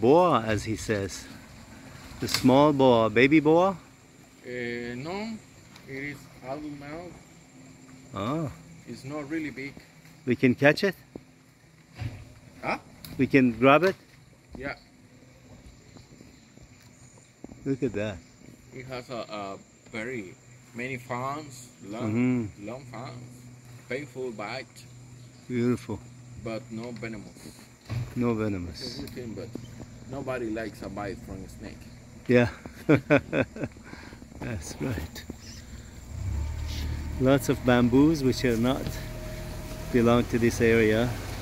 boa, as he says. The small boa, baby boa? No, it is adult male. Oh, It's not really big. we can catch it? Huh? We can grab it? Yeah, Look at that. it has a very many fangs, long fangs, painful bite, Beautiful. but no venomous. No It's venomous. a good thing, but nobody likes a bite from a snake. Yeah. That's right. Lots of bamboos which are not belong to this area.